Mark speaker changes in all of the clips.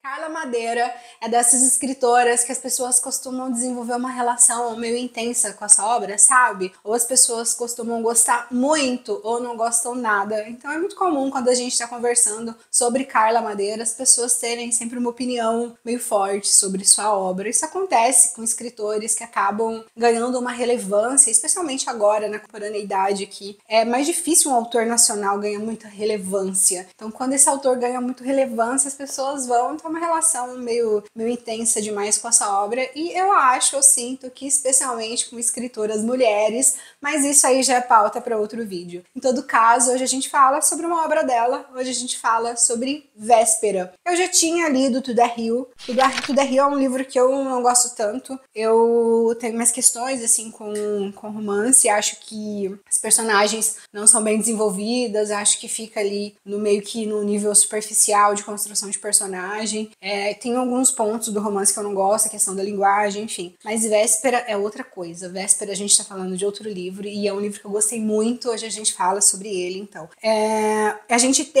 Speaker 1: Carla Madeira é dessas escritoras que as pessoas costumam desenvolver uma relação meio intensa com essa obra, sabe? Ou as pessoas costumam gostar muito ou não gostam nada. Então é muito comum quando a gente está conversando sobre Carla Madeira, as pessoas terem sempre uma opinião meio forte sobre sua obra. Isso acontece com escritores que acabam ganhando uma relevância, especialmente agora na contemporaneidade, que é mais difícil um autor nacional ganhar muita relevância. Então quando esse autor ganha muita relevância, as pessoas vão ter uma relação meio intensa demais com essa obra, e eu sinto que especialmente com escritoras mulheres, mas isso aí já é pauta para outro vídeo. Em todo caso, hoje a gente fala sobre uma obra dela, hoje a gente fala sobre Véspera. Eu já tinha lido Tudo é Rio. Tudo é Rio é um livro que eu não gosto tanto, eu tenho umas questões assim com romance, acho que as personagens não são bem desenvolvidas, acho que fica ali no meio que no nível superficial de construção de personagem. Tem alguns pontos do romance que eu não gosto, a questão da linguagem, enfim. Mas Véspera é outra coisa. Véspera a gente tá falando de outro livro, e é um livro que eu gostei muito, hoje a gente fala sobre ele, então. A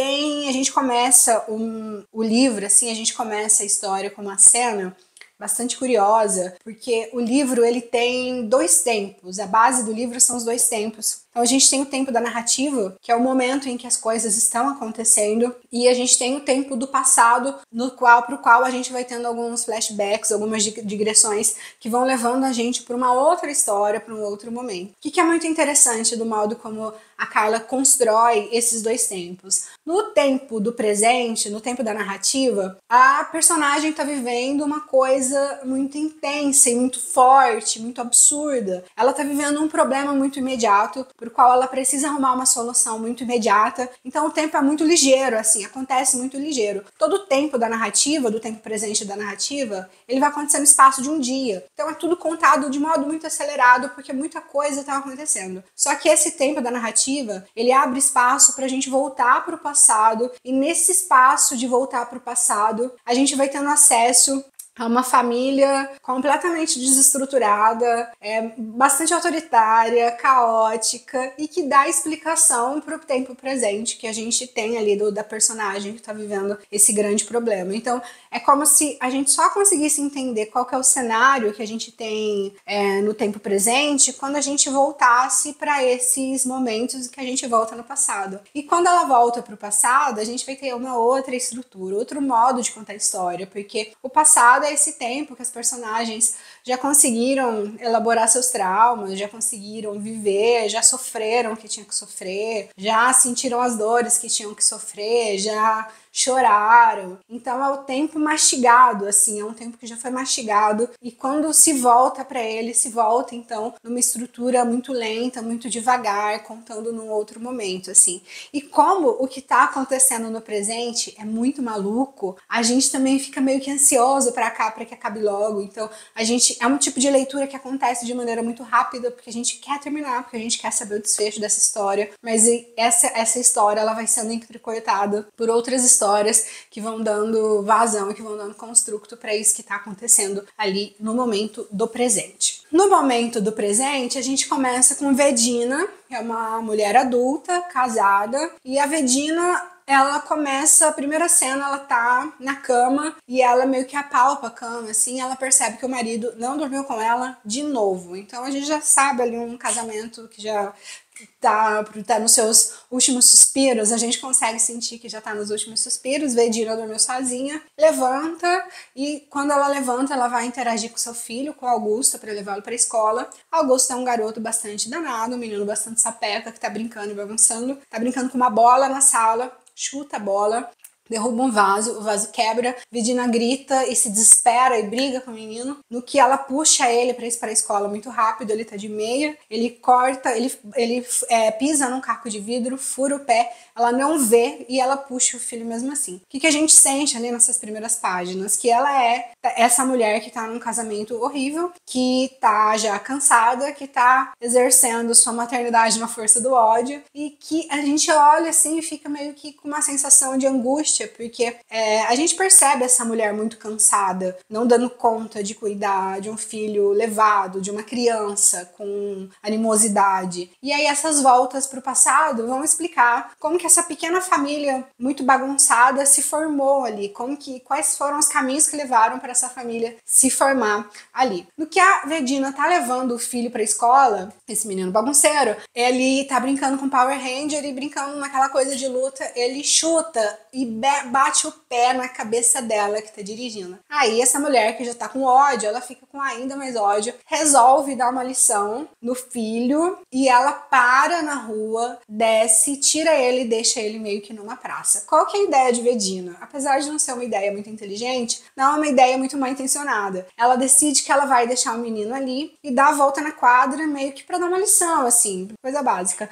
Speaker 1: gente começa o livro, assim, a gente começa a história com uma cena bastante curiosa, porque o livro ele tem dois tempos, a base do livro são os dois tempos. Então a gente tem o tempo da narrativa, que é o momento em que as coisas estão acontecendo, e a gente tem o tempo do passado, pro qual a gente vai tendo alguns flashbacks, algumas digressões que vão levando a gente para uma outra história, para um outro momento. O que é muito interessante do modo como a Carla constrói esses dois tempos. No tempo do presente, no tempo da narrativa, a personagem está vivendo uma coisa muito intensa e muito forte, muito absurda. Ela está vivendo um problema muito imediato, por qual ela precisa arrumar uma solução muito imediata. Então o tempo é muito ligeiro, assim, acontece muito ligeiro. Todo o tempo da narrativa, do tempo presente da narrativa, ele vai acontecer no espaço de um dia. Então é tudo contado de modo muito acelerado, porque muita coisa está acontecendo. Só que esse tempo da narrativa, ele abre espaço para a gente voltar para o passado, e nesse espaço de voltar para o passado, a gente vai tendo acesso a uma família completamente desestruturada, bastante autoritária, caótica, e que dá explicação para o tempo presente que a gente tem ali da personagem que está vivendo esse grande problema. Então é como se a gente só conseguisse entender qual que é o cenário que a gente tem no tempo presente quando a gente voltasse para esses momentos que a gente volta no passado. E quando ela volta para o passado, a gente vai ter uma outra estrutura, outro modo de contar a história, porque o passado é esse tempo que as personagens já conseguiram elaborar seus traumas, já conseguiram viver, já sofreram o que tinham que sofrer, já sentiram as dores que tinham que sofrer, já choraram. Então é o tempo mastigado, assim, é um tempo que já foi mastigado, e quando se volta para ele, se volta então numa estrutura muito lenta, muito devagar, contando num outro momento, assim. E como o que tá acontecendo no presente é muito maluco, a gente também fica meio que ansioso para que acabe logo. Então a gente é um tipo de leitura que acontece de maneira muito rápida, porque a gente quer terminar, porque a gente quer saber o desfecho dessa história, mas essa história ela vai sendo entrecortada por outras histórias que vão dando vazão e que vão dando construto para isso que está acontecendo ali no momento do presente. No momento do presente, a gente começa com Vedina, que é uma mulher adulta, casada, e a Vedina, ela começa, a primeira cena, ela tá na cama e ela meio que apalpa a cama, assim, ela percebe que o marido não dormiu com ela de novo. Então a gente já sabe ali um casamento que já tá nos seus últimos suspiros, a gente consegue sentir que já tá nos últimos suspiros. Vedina dormiu sozinha, levanta, e quando ela levanta, ela vai interagir com seu filho, com Augusto, para levá-lo para a escola. Augusto é um garoto bastante danado, um menino bastante sapeca, que tá brincando e bagunçando, tá brincando com uma bola na sala, chuta a bola, derruba um vaso, o vaso quebra, Vedina grita e se desespera e briga com o menino, no que ela puxa ele para ir para a escola muito rápido. Ele tá de meia, ele corta, ele pisa num caco de vidro, fura o pé, ela não vê e ela puxa o filho mesmo assim. O que a gente sente ali nessas primeiras páginas? Que ela é essa mulher que tá num casamento horrível, que tá já cansada, que tá exercendo sua maternidade na força do ódio, e que a gente olha assim e fica meio que com uma sensação de angústia angústia, porque a gente percebe essa mulher muito cansada, não dando conta de cuidar de um filho levado, de uma criança com animosidade. E aí essas voltas para o passado vão explicar como que essa pequena família muito bagunçada se formou ali, quais foram os caminhos que levaram para essa família se formar ali. No que a Vedina tá levando o filho para a escola, esse menino bagunceiro, ele tá brincando com Power Ranger e brincando naquela coisa de luta, ele chuta e bate o pé na cabeça dela que tá dirigindo. Aí essa mulher que já tá com ódio, ela fica com ainda mais ódio, resolve dar uma lição no filho e ela para na rua, desce, tira ele e deixa ele meio que numa praça. Qual que é a ideia de Vedina? Apesar de não ser uma ideia muito inteligente, não é uma ideia muito mal intencionada. Ela decide que ela vai deixar o menino ali e dá a volta na quadra meio que pra dar uma lição, assim, coisa básica.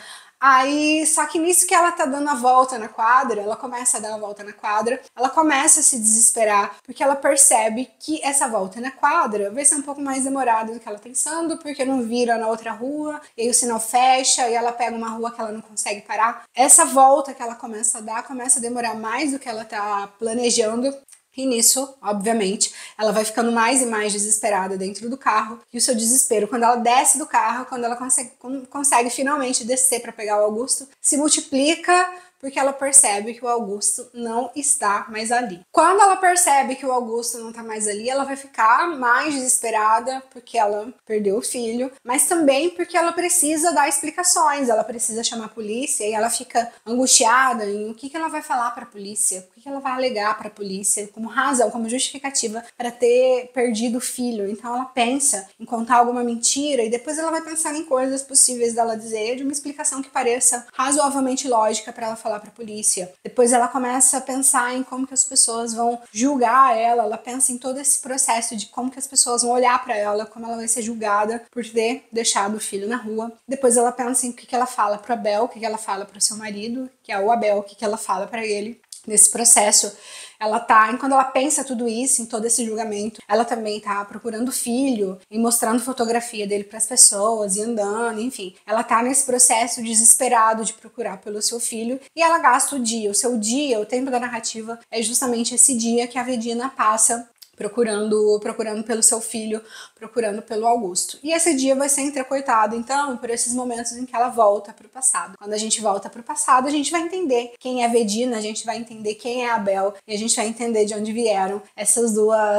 Speaker 1: Aí, só que nisso que ela tá dando a volta na quadra, ela começa a dar a volta na quadra, ela começa a se desesperar, porque ela percebe que essa volta na quadra vai ser um pouco mais demorada do que ela tá pensando, porque não vira na outra rua, e aí o sinal fecha, e ela pega uma rua que ela não consegue parar. Essa volta que ela começa a dar, começa a demorar mais do que ela tá planejando. E nisso, obviamente, ela vai ficando mais e mais desesperada dentro do carro. E o seu desespero, quando ela desce do carro, quando ela consegue finalmente descer para pegar o Augusto, se multiplica porque ela percebe que o Augusto não está mais ali. Quando ela percebe que o Augusto não está mais ali, ela vai ficar mais desesperada porque ela perdeu o filho, mas também porque ela precisa dar explicações, ela precisa chamar a polícia e ela fica angustiada em o que ela vai falar para a polícia, o que ela vai alegar para a polícia como razão, como justificativa para ter perdido o filho. Então ela pensa em contar alguma mentira e depois ela vai pensar em coisas possíveis dela dizer de uma explicação que pareça razoavelmente lógica para ela falar para a polícia. Depois ela começa a pensar em como que as pessoas vão julgar ela pensa em todo esse processo de como que as pessoas vão olhar para ela, como ela vai ser julgada por ter deixado o filho na rua. Depois ela pensa em o que ela fala para Abel, o que ela fala para o seu marido, que é o Abel, o que ela fala para ele nesse processo. Quando ela pensa tudo isso, em todo esse julgamento, ela também tá procurando o filho e mostrando fotografia dele para as pessoas e andando, enfim. Ela tá nesse processo desesperado de procurar pelo seu filho e ela gasta o seu dia, o tempo da narrativa é justamente esse dia que a Vedina passa procurando pelo seu filho, procurando pelo Augusto. E esse dia vai ser entrecoitado, então, por esses momentos em que ela volta para o passado. Quando a gente volta para o passado, a gente vai entender quem é Vedina, a gente vai entender quem é Abel, e a gente vai entender de onde vieram essas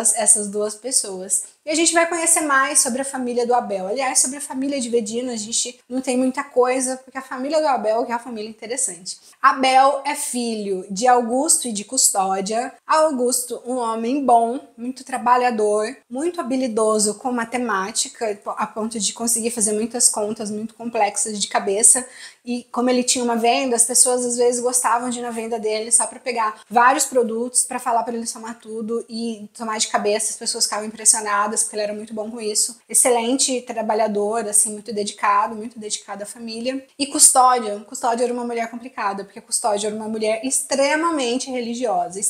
Speaker 1: duas pessoas. E a gente vai conhecer mais sobre a família do Abel. Aliás, sobre a família de Vedina, a gente não tem muita coisa, porque a família do Abel é uma família interessante. Abel é filho de Augusto e de Custódia. Augusto, um homem bom, muito trabalhador, muito habilidoso com matemática, a ponto de conseguir fazer muitas contas muito complexas de cabeça. E como ele tinha uma venda, as pessoas às vezes gostavam de ir na venda dele só para pegar vários produtos para falar para ele somar tudo e tomar de cabeça. As pessoas ficavam impressionadas porque ele era muito bom com isso. Excelente trabalhador, assim, muito dedicado à família. E Custódia era uma mulher complicada, porque Custódia era uma mulher extremamente religiosa.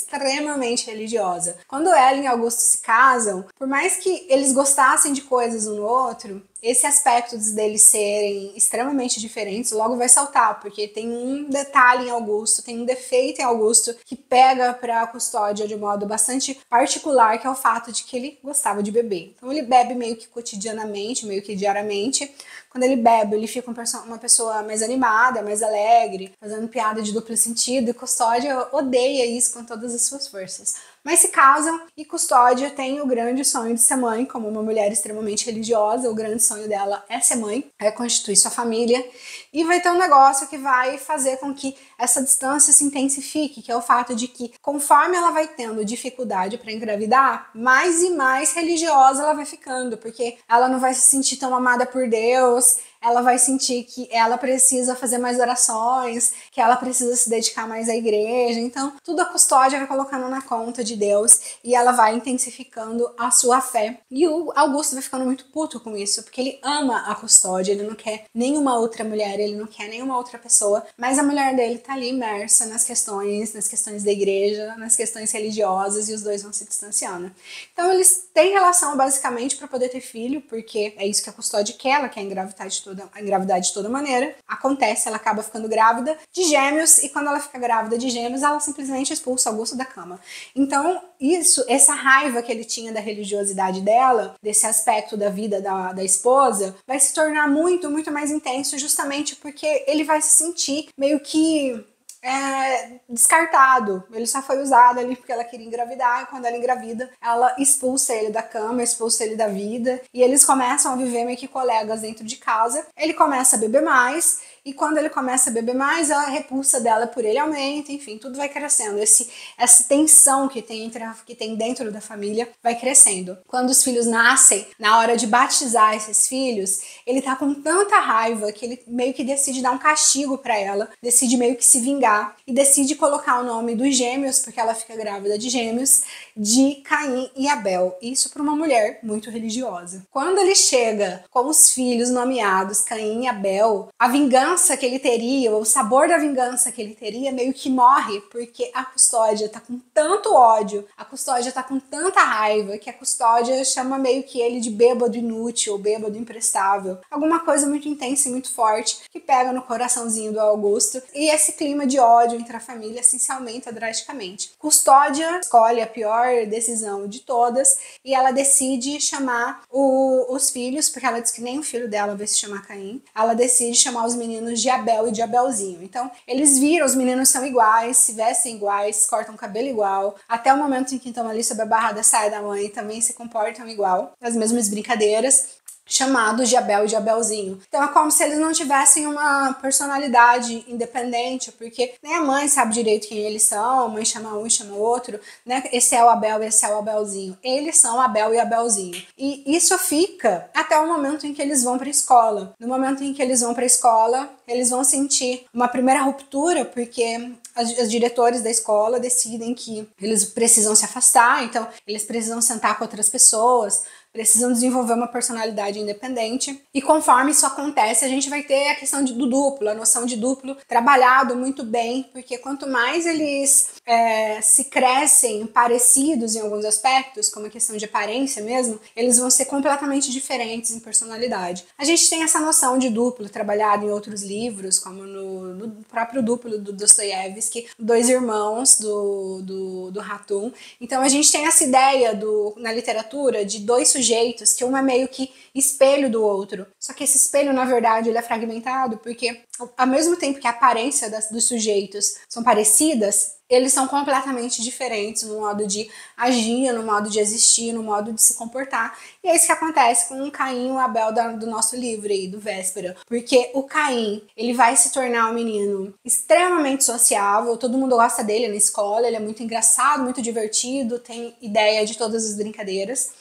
Speaker 1: Quando ela e Augusto se casam, por mais que eles gostassem de coisas um no outro, esse aspecto deles serem extremamente diferentes logo vai saltar, porque tem um detalhe em Augusto, tem um defeito em Augusto que pega pra Custódia de um modo bastante particular, que é o fato de que ele gostava de beber. Então ele bebe meio que cotidianamente, meio que diariamente. Quando ele bebe, ele fica uma pessoa mais animada, mais alegre, fazendo piada de duplo sentido, e Custódia odeia isso com todas as suas forças. Mas se casam e Custódia tem o grande sonho de ser mãe, como uma mulher extremamente religiosa, o grande sonho dela é ser mãe, é constituir sua família, e vai ter um negócio que vai fazer com que essa distância se intensifique, que é o fato de que conforme ela vai tendo dificuldade para engravidar, mais e mais religiosa ela vai ficando, porque ela não vai se sentir tão amada por Deus, ela vai sentir que ela precisa fazer mais orações, que ela precisa se dedicar mais à igreja. Então, tudo a Custódia vai colocando na conta de Deus e ela vai intensificando a sua fé. E o Augusto vai ficando muito puto com isso, porque ele ama a Custódia, ele não quer nenhuma outra mulher, ele não quer nenhuma outra pessoa, mas a mulher dele tá ali imersa nas questões da igreja, nas questões religiosas, e os dois vão se distanciando. Então, eles têm relação basicamente para poder ter filho, porque é isso que a Custódia quer, ela quer engravidar de engravidar de toda maneira. Acontece, ela acaba ficando grávida de gêmeos, e quando ela fica grávida de gêmeos, ela simplesmente expulsa Augusto da cama. Então, essa raiva que ele tinha da religiosidade dela, desse aspecto da vida da esposa, vai se tornar muito, muito mais intenso, justamente porque ele vai se sentir meio que descartado. Ele só foi usado ali porque ela queria engravidar, e quando ela engravida, ela expulsa ele da cama, expulsa ele da vida, e eles começam a viver meio que colegas dentro de casa. Ele começa a beber mais, e quando ele começa a beber mais, a repulsa dela por ele aumenta, enfim, tudo vai crescendo. Essa tensão que tem dentro da família vai crescendo. Quando os filhos nascem, na hora de batizar esses filhos, ele tá com tanta raiva que ele meio que decide dar um castigo pra ela, decide meio que se vingar, e decide colocar o nome dos gêmeos, porque ela fica grávida de gêmeos, de Caim e Abel. Isso para uma mulher muito religiosa. Quando ele chega com os filhos nomeados Caim e Abel, a vingança que ele teria, o sabor da vingança que ele teria meio que morre, porque a Custódia tá com tanto ódio, a Custódia tá com tanta raiva, que a Custódia chama meio que ele de bêbado inútil, ou bêbado imprestável. Alguma coisa muito intensa e muito forte, que pega no coraçãozinho do Augusto, e esse clima de ódio entre a família assim se aumenta drasticamente. Custódia escolhe a pior decisão de todas, e ela decide chamar os filhos, porque ela diz que nem o filho dela vai se chamar Caim, ela decide chamar os meninos de Abel e de Abelzinho. Então, eles viram, os meninos são iguais, se vestem iguais, cortam o cabelo igual, até o momento em que estão ali sob a barra da saia da mãe, também se comportam igual, as mesmas brincadeiras, chamados de Abel e de Abelzinho. Então é como se eles não tivessem uma personalidade independente, porque nem a mãe sabe direito quem eles são, a mãe chama um e chama outro, né? Esse é o Abel, esse é o Abelzinho. Eles são Abel e Abelzinho. E isso fica até o momento em que eles vão para a escola. No momento em que eles vão para a escola, eles vão sentir uma primeira ruptura, porque os diretores da escola decidem que eles precisam se afastar, então eles precisam sentar com outras pessoas, precisam desenvolver uma personalidade independente. E conforme isso acontece, a gente vai ter a questão do duplo, a noção de duplo trabalhado muito bem, porque quanto mais eles se crescem parecidos em alguns aspectos, como a questão de aparência mesmo, eles vão ser completamente diferentes em personalidade. A gente tem essa noção de duplo trabalhado em outros livros, como no próprio duplo do Dostoiévski, dois irmãos do Ratum. Então a gente tem essa ideia na literatura de dois sujeitos, que um é meio que espelho do outro. Só que esse espelho, na verdade, ele é fragmentado, porque ao mesmo tempo que a aparência dos sujeitos são parecidas, eles são completamente diferentes no modo de agir, no modo de existir, no modo de se comportar. E é isso que acontece com o Caim e o Abel do nosso livro aí, do Véspera. Porque o Caim, ele vai se tornar um menino extremamente sociável, todo mundo gosta dele na escola, ele é muito engraçado, muito divertido, tem ideia de todas as brincadeiras.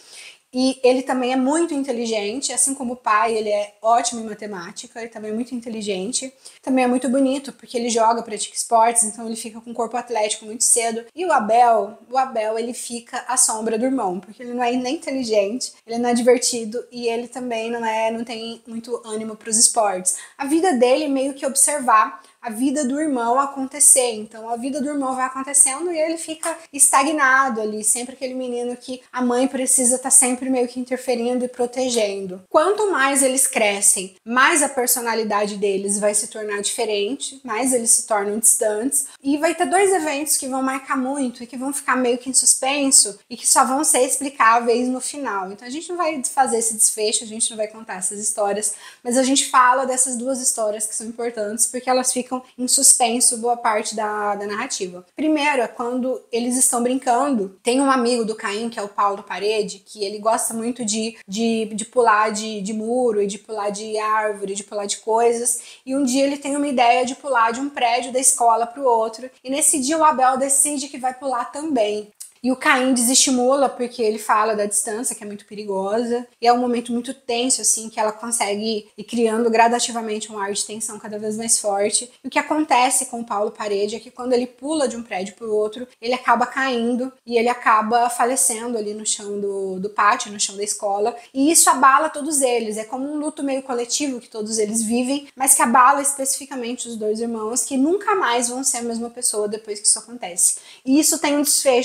Speaker 1: E ele também é muito inteligente, assim como o pai, ele é ótimo em matemática, ele também é muito inteligente. Também é muito bonito, porque ele pratica esportes, então ele fica com um corpo atlético muito cedo. E o Abel, ele fica à sombra do irmão, porque ele não é nem inteligente, ele não é divertido e ele também não tem muito ânimo para os esportes. A vida dele é meio que observar a vida do irmão acontecer. Então a vida do irmão vai acontecendo e ele fica estagnado ali, sempre aquele menino que a mãe precisa estar sempre meio que interferindo e protegendo. Quanto mais eles crescem, mais a personalidade deles vai se tornar diferente, mais eles se tornam distantes, e vai ter dois eventos que vão marcar muito e que vão ficar meio que em suspenso e que só vão ser explicáveis no final. Então a gente não vai fazer esse desfecho, a gente não vai contar essas histórias, mas a gente fala dessas duas histórias que são importantes porque elas ficam em suspenso boa parte da narrativa. Primeiro é quando eles estão brincando. Tem um amigo do Caim, que é o Paulo Parede, que ele gosta muito de pular de muro e de pular de árvore, de pular de coisas. E um dia ele tem uma ideia de pular de um prédio da escola para o outro. E nesse dia o Abel decide que vai pular também. E o Caim desestimula porque ele fala da distância, que é muito perigosa. E é um momento muito tenso, assim, que ela consegue ir criando gradativamente um ar de tensão cada vez mais forte. E o que acontece com o Paulo Parede é que quando ele pula de um prédio para o outro, ele acaba caindo e ele acaba falecendo ali no chão do pátio, no chão da escola. E isso abala todos eles. É como um luto meio coletivo que todos eles vivem, mas que abala especificamente os dois irmãos, que nunca mais vão ser a mesma pessoa depois que isso acontece. E isso tem um desfecho lá pro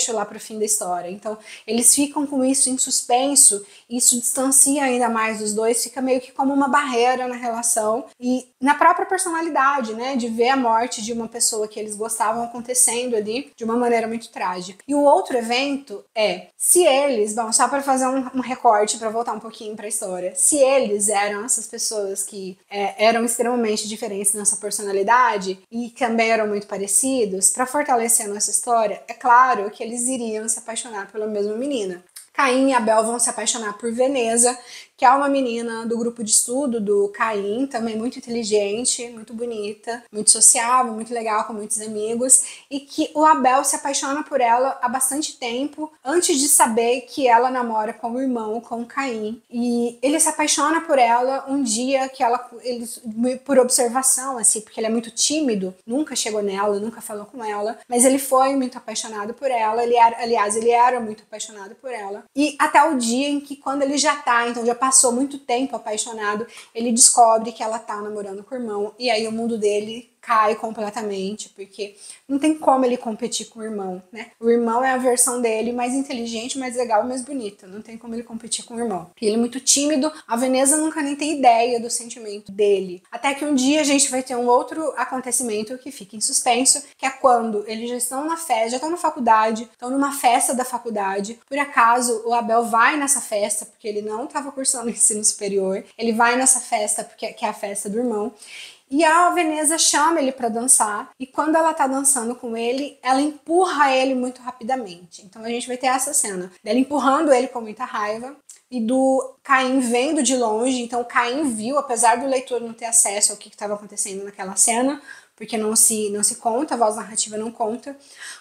Speaker 1: fim da história. Então, eles ficam com isso em suspenso, isso distancia ainda mais os dois, fica meio que como uma barreira na relação e na própria personalidade, né, de ver a morte de uma pessoa que eles gostavam acontecendo ali de uma maneira muito trágica. E o outro evento é, se eles, bom, só para fazer um recorte, para voltar um pouquinho para a história, se eles eram essas pessoas que eram extremamente diferentes nessa personalidade e também eram muito parecidos, para fortalecer a nossa história, é claro que eles iriam se apaixonar pela mesma menina. Caim e Abel vão se apaixonar por Veneza, que é uma menina do grupo de estudo do Caim, também muito inteligente, muito bonita, muito sociável, muito legal, com muitos amigos, e que o Abel se apaixona por ela há bastante tempo, antes de saber que ela namora com o irmão, com o Caim. E ele se apaixona por ela um dia que ele, por observação, assim, porque ele é muito tímido, nunca chegou nela, nunca falou com ela, mas ele foi muito apaixonado por ela, ele era muito apaixonado por ela. E até o dia em que, quando ele já passou muito tempo apaixonado, ele descobre que ela tá namorando com o irmão, e aí o mundo dele cai completamente, porque não tem como ele competir com o irmão, né? O irmão é a versão dele mais inteligente, mais legal e mais bonita. Não tem como ele competir com o irmão. E ele é muito tímido, a Veneza nunca nem tem ideia do sentimento dele. Até que um dia a gente vai ter um outro acontecimento que fica em suspenso, que é quando eles já estão na festa, já estão na faculdade, estão numa festa da faculdade. Por acaso, o Abel vai nessa festa, porque ele não estava cursando ensino superior. Ele vai nessa festa, porque que é a festa do irmão. E a Veneza chama ele para dançar, e quando ela tá dançando com ele, ela empurra ele muito rapidamente. Então a gente vai ter essa cena dela empurrando ele com muita raiva, e do Caim vendo de longe. Então o Caim viu, apesar do leitor não ter acesso ao que estava acontecendo naquela cena, porque não se conta, a voz narrativa não conta,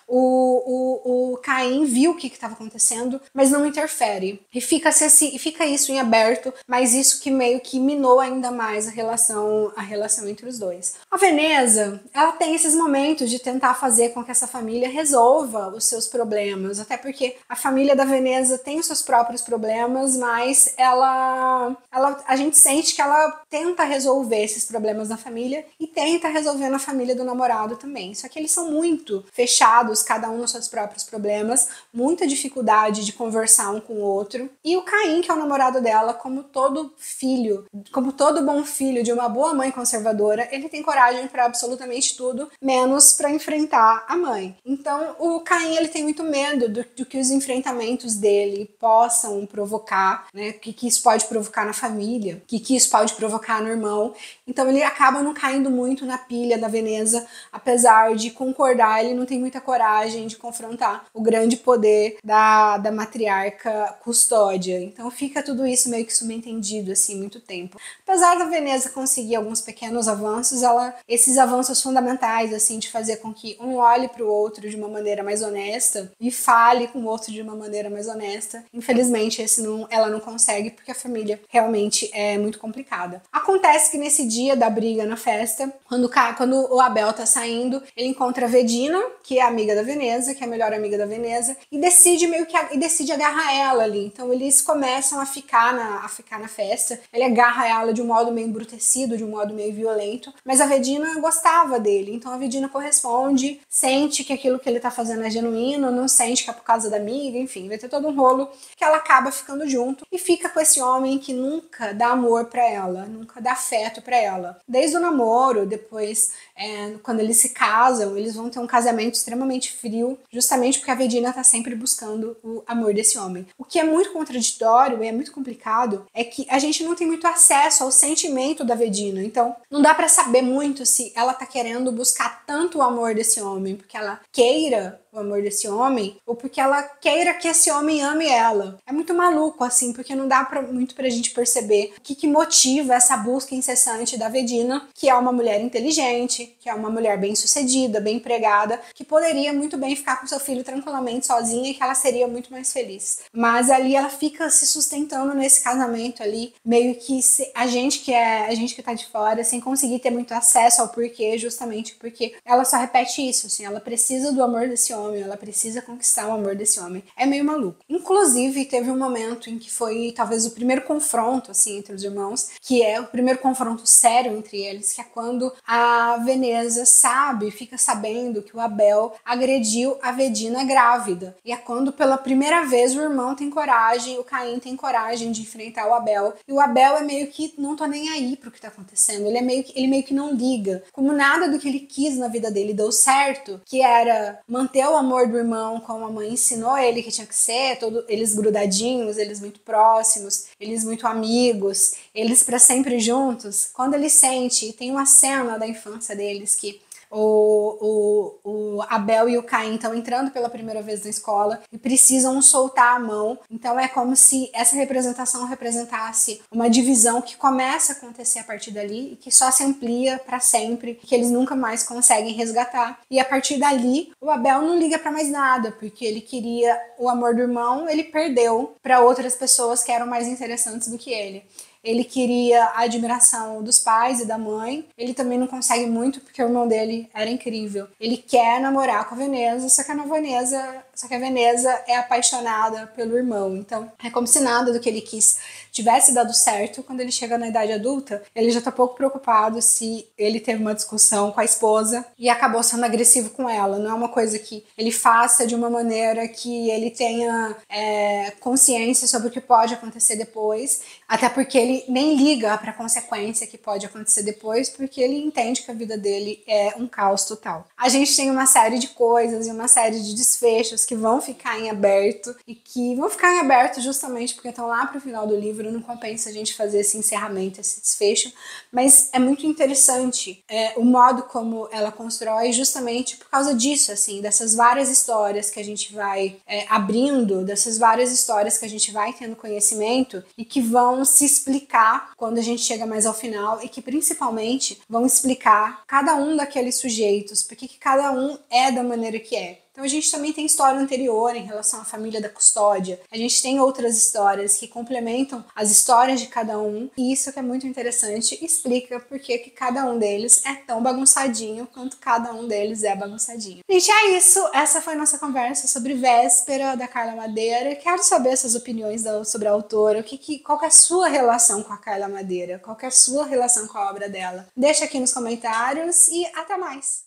Speaker 1: o Caim viu o que estava acontecendo, mas não interfere. E fica isso em aberto, mas isso que meio que minou ainda mais a relação entre os dois. A Veneza, ela tem esses momentos de tentar fazer com que essa família resolva os seus problemas, até porque a família da Veneza tem os seus próprios problemas, mas a gente sente que ela tenta resolver esses problemas na família e tenta resolver na família do namorado também. Só que eles são muito fechados, cada um nos seus próprios problemas, muita dificuldade de conversar um com o outro. E o Caim, que é o namorado dela, como todo bom filho de uma boa mãe conservadora, ele tem coragem para absolutamente tudo, menos para enfrentar a mãe. Então, o Caim, ele tem muito medo do que os enfrentamentos dele possam provocar, né? O que isso pode provocar na família, o que isso pode provocar no irmão. Então, ele acaba não caindo muito na pilha da Veneza, apesar de concordar, ele não tem muita coragem de confrontar o grande poder da matriarca Custódia. Então fica tudo isso meio que subentendido, assim, muito tempo. Apesar da Veneza conseguir alguns pequenos avanços, esses avanços fundamentais, assim, de fazer com que um olhe para o outro de uma maneira mais honesta e fale com o outro de uma maneira mais honesta, infelizmente ela não consegue, porque a família realmente é muito complicada. Acontece que nesse dia da briga na festa, quando o Abel tá saindo, ele encontra a Vedina, que é amiga da Veneza, que é a melhor amiga da Veneza, e decide agarrar ela ali. Então eles começam a ficar na festa. Ele agarra ela de um modo meio embrutecido, de um modo meio violento, mas a Vedina gostava dele. Então a Vedina corresponde, sente que aquilo que ele tá fazendo é genuíno, não sente que é por causa da amiga, enfim, vai ter todo um rolo que ela acaba ficando junto e fica com esse homem que nunca dá amor pra ela, nunca dá afeto pra ela. Desde o namoro, depois quando eles se casam, eles vão ter um casamento extremamente frio, justamente porque a Vedina tá sempre buscando o amor desse homem. O que é muito contraditório e é muito complicado é que a gente não tem muito acesso ao sentimento da Vedina, então não dá pra saber muito se ela tá querendo buscar tanto o amor desse homem porque ela queira o amor desse homem, ou porque ela queira que esse homem ame ela. É muito maluco, assim, porque não dá muito pra gente perceber o que motiva essa busca incessante da Vedina, que é uma mulher inteligente, que é uma mulher bem-sucedida, bem empregada, que poderia muito bem ficar com seu filho tranquilamente sozinha e que ela seria muito mais feliz. Mas ali ela fica se sustentando nesse casamento ali, meio que a gente que tá de fora, sem conseguir ter muito acesso ao porquê, justamente porque ela só repete isso, assim, ela precisa do amor desse homem, homem, ela precisa conquistar o amor desse homem. É meio maluco. Inclusive, teve um momento em que foi talvez o primeiro confronto, assim, entre os irmãos, que é o primeiro confronto sério entre eles, que é quando a Veneza fica sabendo que o Abel agrediu a Vedina grávida. E é quando pela primeira vez o irmão tem coragem, o Caim tem coragem de enfrentar o Abel. E o Abel é meio que não tô nem aí pro que tá acontecendo. Ele meio que não liga. Como nada do que ele quis na vida dele deu certo, que era manter o amor do irmão como a mãe ensinou ele que tinha que ser, eles grudadinhos, eles muito próximos, eles muito amigos, eles para sempre juntos. Quando ele sente, e tem uma cena da infância deles que o Abel e o Caim estão entrando pela primeira vez na escola e precisam soltar a mão. Então é como se essa representação representasse uma divisão que começa a acontecer a partir dali e que só se amplia para sempre, que eles nunca mais conseguem resgatar. E a partir dali, o Abel não liga para mais nada, porque ele queria o amor do irmão, ele perdeu para outras pessoas que eram mais interessantes do que ele. Ele queria a admiração dos pais e da mãe. Ele também não consegue muito porque o irmão dele era incrível. Ele quer namorar com a Veneza, só que a Veneza é apaixonada pelo irmão. Então, é como se nada do que ele quis tivesse dado certo. Quando ele chega na idade adulta, ele já tá pouco preocupado se ele teve uma discussão com a esposa e acabou sendo agressivo com ela. Não é uma coisa que ele faça de uma maneira que ele tenha consciência sobre o que pode acontecer depois, até porque ele nem liga para a consequência que pode acontecer depois, porque ele entende que a vida dele é um caos total. A gente tem uma série de coisas e uma série de desfechos que vão ficar em aberto e que vão ficar em aberto justamente porque estão lá pro final do livro, não compensa a gente fazer esse encerramento, esse desfecho, mas é muito interessante o modo como ela constrói justamente por causa disso, assim, dessas várias histórias que a gente vai abrindo, dessas várias histórias que a gente vai tendo conhecimento e que vão se explicar quando a gente chega mais ao final e que principalmente vão explicar cada um daqueles sujeitos, porque que cada um é da maneira que é. Então a gente também tem história anterior em relação à família da custódia. A gente tem outras histórias que complementam as histórias de cada um. E isso que é muito interessante, explica por que cada um deles é tão bagunçadinho quanto cada um deles é bagunçadinho. Gente, é isso. Essa foi a nossa conversa sobre Véspera, da Carla Madeira. Quero saber suas opiniões sobre a autora. Qual que é a sua relação com a Carla Madeira? Qual que é a sua relação com a obra dela? Deixa aqui nos comentários e até mais!